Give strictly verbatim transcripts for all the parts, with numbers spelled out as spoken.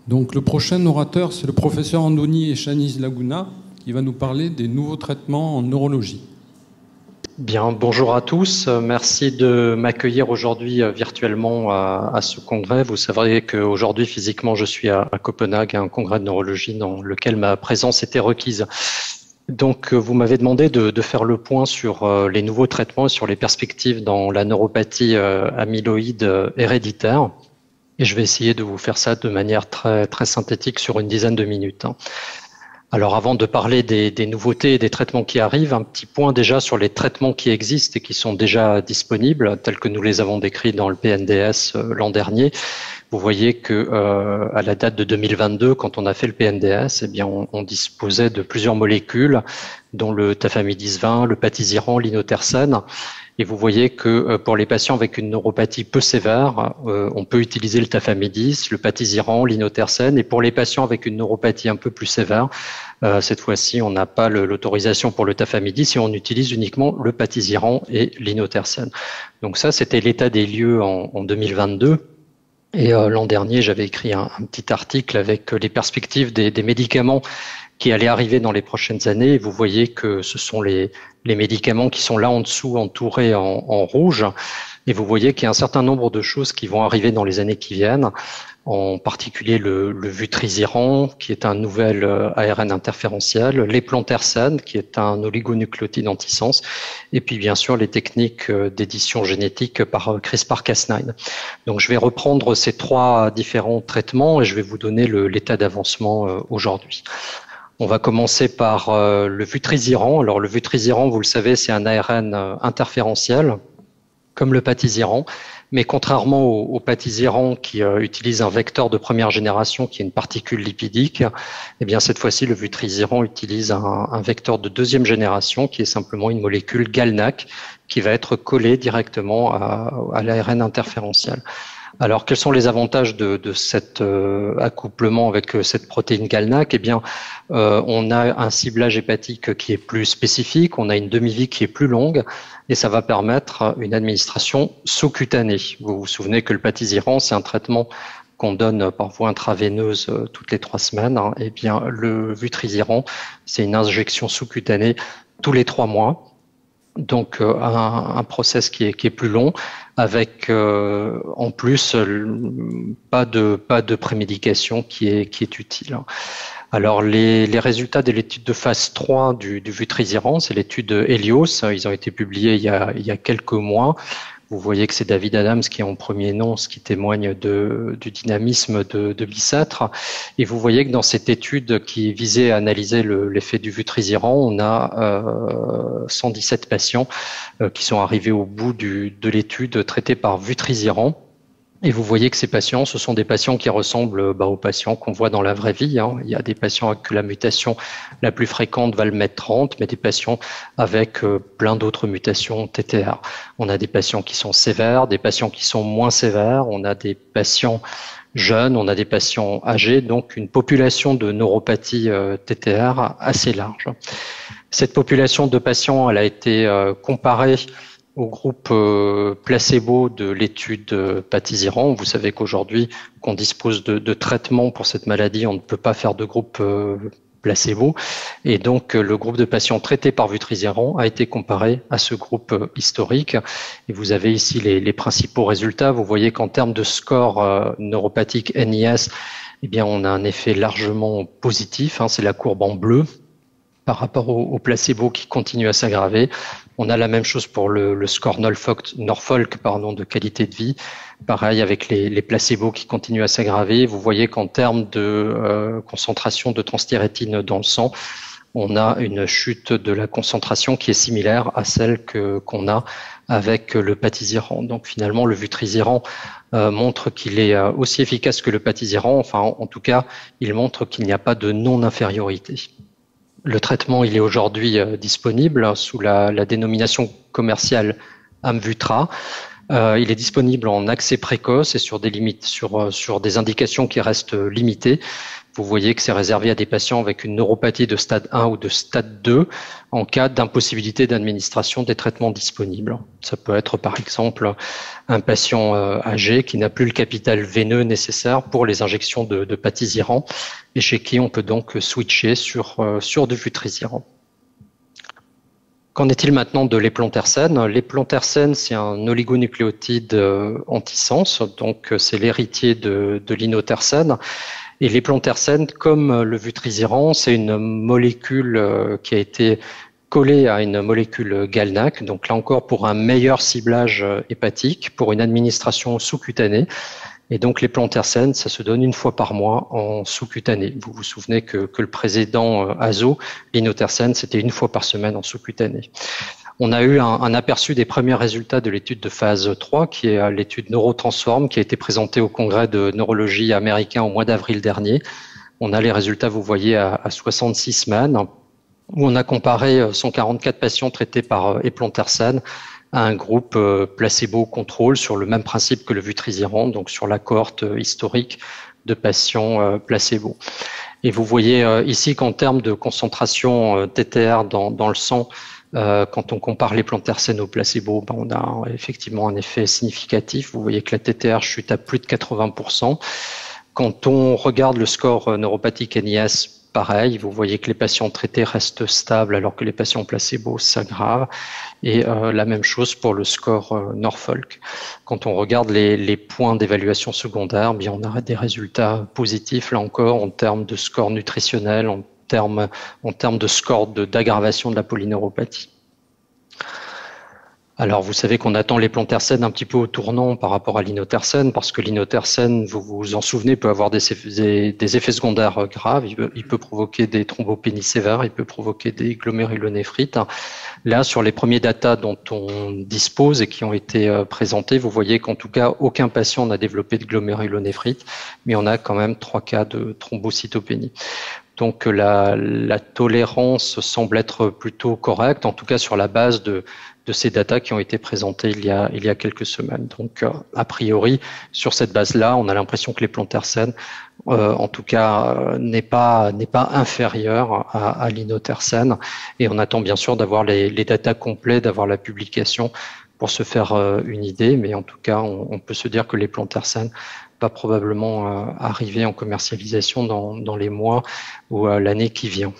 Donc le prochain orateur, c'est le professeur Andoni Echaniz Laguna, qui va nous parler des nouveaux traitements en neurologie. Bien, bonjour à tous. Merci de m'accueillir aujourd'hui virtuellement à, à ce congrès. Vous savez qu'aujourd'hui, physiquement, je suis à, à Copenhague, à un congrès de neurologie dans lequel ma présence était requise. Donc, vous m'avez demandé de, de faire le point sur euh, les nouveaux traitements et sur les perspectives dans la neuropathie euh, amyloïde euh, héréditaire. Et je vais essayer de vous faire ça de manière très, très synthétique sur une dizaine de minutes. Alors, avant de parler des, des nouveautés et des traitements qui arrivent, un petit point déjà sur les traitements qui existent et qui sont déjà disponibles, tels que nous les avons décrits dans le P N D S euh, l'an dernier. Vous voyez que euh, à la date de deux mille vingt-deux, quand on a fait le P N D S, eh bien, on, on disposait de plusieurs molécules, dont le tafamidis vingt, le patisiran, l'inotersen. Et vous voyez que euh, pour les patients avec une neuropathie peu sévère, euh, on peut utiliser le tafamidis, le patisiran, l'inotersen. Et pour les patients avec une neuropathie un peu plus sévère, euh, cette fois-ci, on n'a pas l'autorisation pour le tafamidis et on utilise uniquement le patisiran et l'inotersen. Donc ça, c'était l'état des lieux en, en deux mille vingt-deux. Et euh, l'an dernier, j'avais écrit un, un petit article avec les perspectives des, des médicaments qui allaient arriver dans les prochaines années. Et vous voyez que ce sont les, les médicaments qui sont là en dessous, entourés en, en rouge. Et vous voyez qu'il y a un certain nombre de choses qui vont arriver dans les années qui viennent, en particulier le, le vutrisiran, qui est un nouvel A R N interférentiel, l'éplantersen, qui est un oligonucléotide antisens, et puis bien sûr les techniques d'édition génétique par CRISPR Cas neuf. Donc je vais reprendre ces trois différents traitements et je vais vous donner l'état d'avancement aujourd'hui. On va commencer par le vutrisiran. Alors le vutrisiran, vous le savez, c'est un A R N interférentiel, comme le patisiran, mais contrairement au, au patisiran qui euh, utilise un vecteur de première génération qui est une particule lipidique, eh bien cette fois-ci le vutrisiran utilise un, un vecteur de deuxième génération qui est simplement une molécule GalNAc qui va être collée directement à, à l'A R N interférentiel. Alors, quels sont les avantages de, de cet euh, accouplement avec euh, cette protéine GalNAc? Eh bien, euh, on a un ciblage hépatique qui est plus spécifique, on a une demi-vie qui est plus longue, et ça va permettre une administration sous-cutanée. Vous vous souvenez que le patisiran, c'est un traitement qu'on donne par voie intraveineuse euh, toutes les trois semaines. Hein. Eh bien, le vutrisiran, c'est une injection sous-cutanée tous les trois mois. Donc euh, un, un process qui est, qui est plus long, avec euh, en plus pas de pas de prémédication qui est qui est utile. Alors les, les résultats de l'étude de phase trois du, du vutrisiran, c'est l'étude Helios. Ils ont été publiés il y a il y a quelques mois. Vous voyez que c'est David Adams qui est en premier nom, ce qui témoigne de, du dynamisme de, de Bicêtre. Et vous voyez que dans cette étude qui visait à analyser l'effet du vutrisiran, on a euh, cent dix-sept patients euh, qui sont arrivés au bout du, de l'étude traités par vutrisiran. Et vous voyez que ces patients, ce sont des patients qui ressemblent bah, aux patients qu'on voit dans la vraie vie. Hein. Il y a des patients avec la mutation la plus fréquente va le mettre trente, mais des patients avec euh, plein d'autres mutations T T R. On a des patients qui sont sévères, des patients qui sont moins sévères, on a des patients jeunes, on a des patients âgés, donc une population de neuropathie euh, T T R assez large. Cette population de patients, elle a été euh, comparée au groupe euh, placebo de l'étude euh, patisiran. Vous savez qu'aujourd'hui, qu'on dispose de, de traitements pour cette maladie, on ne peut pas faire de groupe euh, placebo. Et donc, euh, le groupe de patients traités par vutrisiran a été comparé à ce groupe euh, historique. Et vous avez ici les, les principaux résultats. Vous voyez qu'en termes de score euh, neuropathique N I S, eh bien, on a un effet largement positif. Hein, c'est la courbe en bleu par rapport au, au placebo qui continue à s'aggraver. On a la même chose pour le, le score Norfolk, Norfolk pardon, de qualité de vie. Pareil avec les, les placebos qui continuent à s'aggraver. Vous voyez qu'en termes de euh, concentration de transthyrétine dans le sang, on a une chute de la concentration qui est similaire à celle que qu'on a avec le patisiran. Donc finalement, le vutrisiran euh, montre qu'il est euh, aussi efficace que le patisiran. Enfin, en, en tout cas, il montre qu'il n'y a pas de non-infériorité. Le traitement, il est aujourd'hui euh, disponible sous la, la dénomination commerciale Amvutra. Euh, il est disponible en accès précoce et sur des limites, sur, sur des indications qui restent limitées. Vous voyez que c'est réservé à des patients avec une neuropathie de stade un ou de stade deux en cas d'impossibilité d'administration des traitements disponibles. Ça peut être par exemple un patient euh, âgé qui n'a plus le capital veineux nécessaire pour les injections de, de patisiran et chez qui on peut donc switcher sur, euh, sur du vutrisiran. Qu'en est-il maintenant de l'éplontercène? L'éplontercène, c'est un oligonucléotide euh, antisens, donc c'est l'héritier de, de l'inotercène. Et l'éplontercène, comme le vutrisiran, c'est une molécule euh, qui a été collée à une molécule GalNAc, donc là encore pour un meilleur ciblage hépatique, pour une administration sous-cutanée. Et donc l'éplontercène, ça se donne une fois par mois en sous-cutané. Vous vous souvenez que, que le précédent Azo, l'inotercène, c'était une fois par semaine en sous-cutané. On a eu un, un aperçu des premiers résultats de l'étude de phase trois, qui est l'étude Neurotransform, qui a été présentée au congrès de neurologie américain au mois d'avril dernier. On a les résultats, vous voyez, à, à soixante-six semaines, où on a comparé cent quarante-quatre patients traités par éplontercène à un groupe placebo-contrôle sur le même principe que le vutrisiran, donc sur la cohorte historique de patients placebo. Et vous voyez ici qu'en termes de concentration T T R dans, dans le sang, euh, quand on compare l'éplontercène au placebo, ben on a effectivement un effet significatif. Vous voyez que la T T R chute à plus de quatre-vingts pour cent. Quand on regarde le score neuropathique N I S, pareil, vous voyez que les patients traités restent stables alors que les patients placebo s'aggravent. Et euh, la même chose pour le score euh, Norfolk. Quand on regarde les, les points d'évaluation secondaire, bien on a des résultats positifs là encore en termes de score nutritionnel, en termes, en termes de score d'aggravation de, de la polyneuropathie. Alors, vous savez qu'on attend l'éplontercène un petit peu au tournant par rapport à l'inotercène, parce que l'inotercène, vous vous en souvenez, peut avoir des, des, des effets secondaires graves. Il peut, il peut provoquer des thrombopénies sévères, il peut provoquer des glomérulonéphrite. Là, sur les premiers datas dont on dispose et qui ont été euh, présentés, vous voyez qu'en tout cas, aucun patient n'a développé de glomérulonéphrite, mais on a quand même trois cas de thrombocytopénie. Donc la, la tolérance semble être plutôt correcte, en tout cas sur la base de, de ces datas qui ont été présentées il y a, il y a quelques semaines. Donc a priori, sur cette base-là, on a l'impression que l'éplontercène, euh, en tout cas, euh, n'est pas, n'est pas inférieur à, à l'inotercène. Et on attend bien sûr d'avoir les, les datas complets, d'avoir la publication pour se faire euh, une idée. Mais en tout cas, on, on peut se dire que l'éplontercène va probablement euh, arriver en commercialisation dans, dans les mois ou euh, l'année qui vient.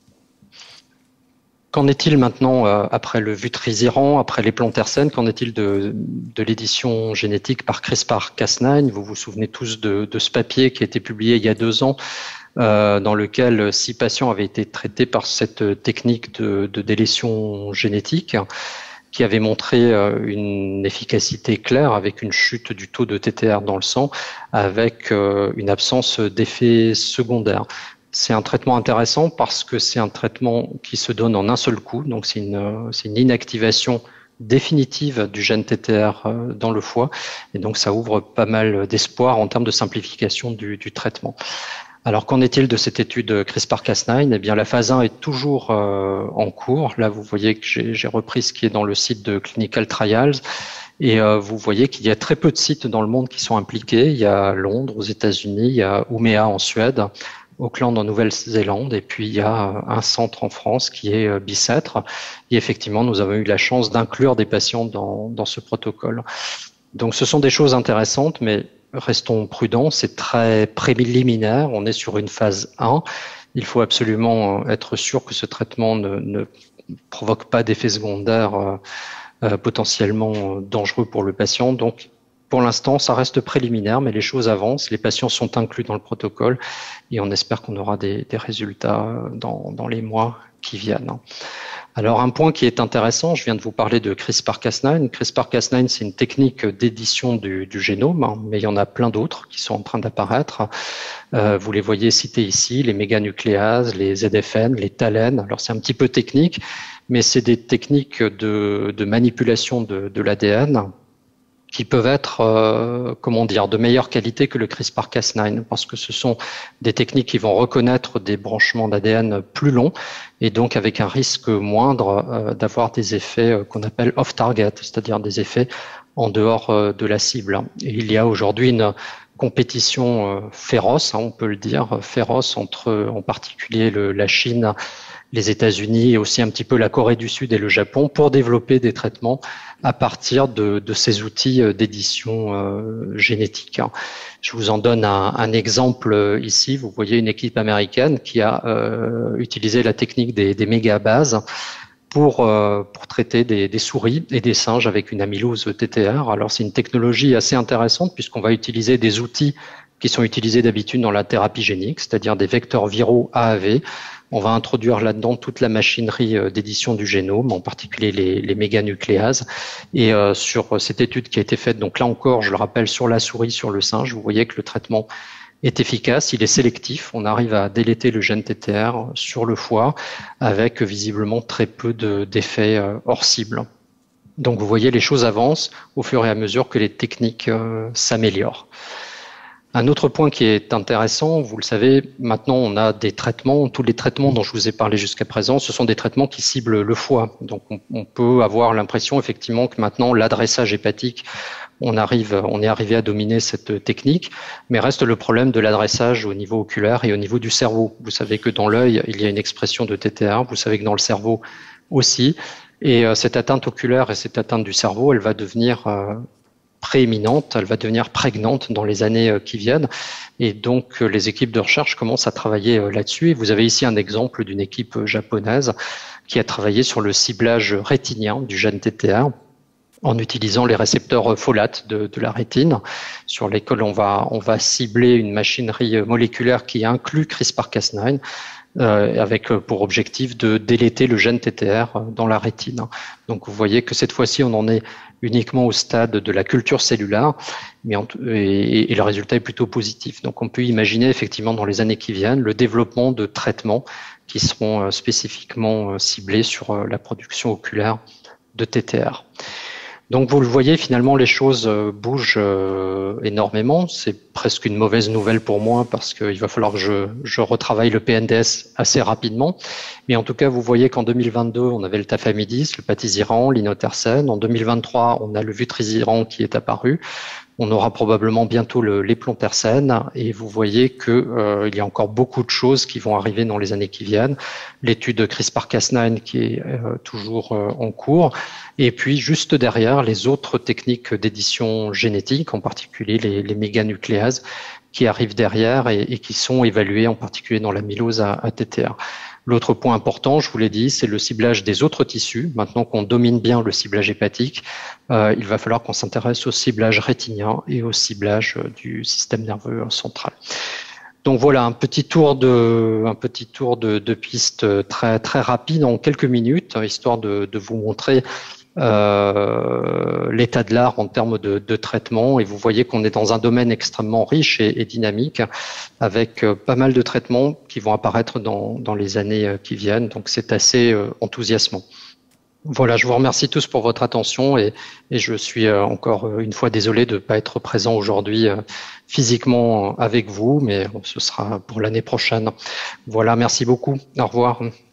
Qu'en est-il maintenant euh, après le vutrisiran, après l'éplontercène? Qu'en est-il de, de l'édition génétique par CRISPR Cas neuf? Vous vous souvenez tous de, de ce papier qui a été publié il y a deux ans, euh, dans lequel six patients avaient été traités par cette technique de, de délétion génétique, qui avait montré une efficacité claire avec une chute du taux de T T R dans le sang, avec une absence d'effets secondaires. C'est un traitement intéressant parce que c'est un traitement qui se donne en un seul coup, donc c'est une, c'est une inactivation définitive du gène T T R dans le foie, et donc ça ouvre pas mal d'espoir en termes de simplification du, du traitement. Alors, qu'en est-il de cette étude CRISPR Cas neuf? Eh bien, la phase un est toujours euh, en cours. Là, vous voyez que j'ai repris ce qui est dans le site de Clinical Trials. Et euh, vous voyez qu'il y a très peu de sites dans le monde qui sont impliqués. Il y a Londres aux États-Unis, il y a Ouméa en Suède, Auckland en Nouvelle-Zélande, et puis il y a un centre en France qui est Bicêtre. Et effectivement, nous avons eu la chance d'inclure des patients dans, dans ce protocole. Donc, ce sont des choses intéressantes, mais restons prudents, c'est très préliminaire, on est sur une phase un. Il faut absolument être sûr que ce traitement ne, ne provoque pas d'effets secondaires euh, euh, potentiellement dangereux pour le patient. Donc, pour l'instant, ça reste préliminaire, mais les choses avancent, les patients sont inclus dans le protocole et on espère qu'on aura des, des résultats dans, dans les mois qui viennent. Alors, un point qui est intéressant, je viens de vous parler de CRISPR Cas neuf. CRISPR Cas neuf, c'est une technique d'édition du, du génome, hein, mais il y en a plein d'autres qui sont en train d'apparaître. Euh, vous les voyez cités ici, les méganucléases, les Z F N, les TALEN. Alors, c'est un petit peu technique, mais c'est des techniques de, de manipulation de, de l'A D N qui peuvent être, euh, comment dire, de meilleure qualité que le CRISPR Cas neuf, parce que ce sont des techniques qui vont reconnaître des branchements d'A D N plus longs, et donc avec un risque moindre euh, d'avoir des effets euh, qu'on appelle off-target, c'est-à-dire des effets en dehors euh, de la cible. Et il y a aujourd'hui une compétition euh, féroce, hein, on peut le dire, féroce entre en particulier le, la Chine, les États-Unis et aussi un petit peu la Corée du Sud et le Japon pour développer des traitements à partir de, de ces outils d'édition euh, génétique. Je vous en donne un, un exemple ici. Vous voyez une équipe américaine qui a euh, utilisé la technique des, des mégabases pour, euh, pour traiter des, des souris et des singes avec une amylose T T R. Alors c'est une technologie assez intéressante puisqu'on va utiliser des outils qui sont utilisés d'habitude dans la thérapie génique, c'est-à-dire des vecteurs viraux A A V. On va introduire là-dedans toute la machinerie d'édition du génome, en particulier les, les méganucléases. Et euh, sur cette étude qui a été faite, donc là encore, je le rappelle, sur la souris, sur le singe, vous voyez que le traitement est efficace, il est sélectif. On arrive à déléter le gène T T R sur le foie avec visiblement très peu d'effets de, hors cible. Donc vous voyez, les choses avancent au fur et à mesure que les techniques euh, s'améliorent. Un autre point qui est intéressant, vous le savez, maintenant on a des traitements, tous les traitements dont je vous ai parlé jusqu'à présent, ce sont des traitements qui ciblent le foie. Donc on, on peut avoir l'impression effectivement que maintenant l'adressage hépatique, on arrive, on est arrivé à dominer cette technique, mais reste le problème de l'adressage au niveau oculaire et au niveau du cerveau. Vous savez que dans l'œil, il y a une expression de T T R, vous savez que dans le cerveau aussi, et euh, cette atteinte oculaire et cette atteinte du cerveau, elle va devenir euh, prééminente, elle va devenir prégnante dans les années qui viennent. Et donc, les équipes de recherche commencent à travailler là-dessus. Et vous avez ici un exemple d'une équipe japonaise qui a travaillé sur le ciblage rétinien du gène T T R en utilisant les récepteurs folates de, de la rétine, sur lesquels on va, on va cibler une machinerie moléculaire qui inclut CRISPR Cas neuf, Euh, avec pour objectif de déléter le gène T T R dans la rétine. Donc vous voyez que cette fois-ci, on en est uniquement au stade de la culture cellulaire, mais en, et, et le résultat est plutôt positif. Donc on peut imaginer effectivement dans les années qui viennent le développement de traitements qui seront spécifiquement ciblés sur la production oculaire de T T R. Donc vous le voyez, finalement les choses bougent énormément. C'est presque une mauvaise nouvelle pour moi parce qu'il va falloir que je, je retravaille le P N D S assez rapidement. Mais en tout cas, vous voyez qu'en deux mille vingt-deux, on avait le tafamidis, le patisiran, l'inotersen. En deux mille vingt-trois, on a le vutrisiran qui est apparu. On aura probablement bientôt le l'éplontersen et vous voyez que euh, il y a encore beaucoup de choses qui vont arriver dans les années qui viennent. L'étude de CRISPR Cas neuf qui est euh, toujours euh, en cours et puis juste derrière les autres techniques d'édition génétique, en particulier les, les méganucléases qui arrivent derrière et, et qui sont évaluées en particulier dans l'amylose à, à T T R. L'autre point important, je vous l'ai dit, c'est le ciblage des autres tissus. Maintenant qu'on domine bien le ciblage hépatique, euh, il va falloir qu'on s'intéresse au ciblage rétinien et au ciblage du système nerveux central. Donc voilà, un petit tour de, un petit tour de, de piste très, très rapide en quelques minutes, histoire de, de vous montrer Euh, l'état de l'art en termes de, de traitement et vous voyez qu'on est dans un domaine extrêmement riche et, et dynamique avec euh, pas mal de traitements qui vont apparaître dans, dans les années euh, qui viennent, donc c'est assez euh, enthousiasmant. Voilà, je vous remercie tous pour votre attention et, et je suis euh, encore une fois désolé de ne pas être présent aujourd'hui euh, physiquement avec vous, mais ce sera pour l'année prochaine. Voilà, merci beaucoup, au revoir.